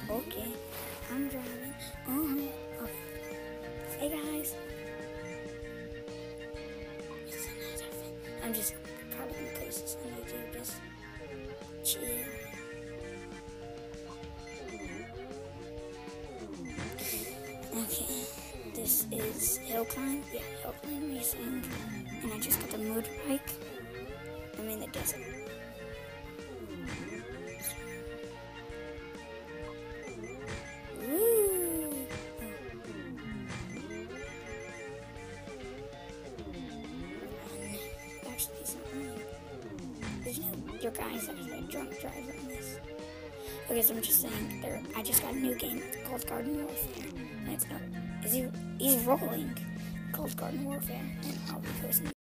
Okay, I'm driving. Okay. Hey guys. I'm just probably gonna post this on YouTube. Just chill. Okay, this is hill climb. Yeah, hill climb racing. And I just got the motorbike. I'm in the desert. Woo! Actually, it's not running. There's no. Your guy's actually a drunk driver in this. Okay, so I'm just saying, I just got a new game called Garden Warfare, and it's no, he's rolling, called Garden Warfare, and I'll be posting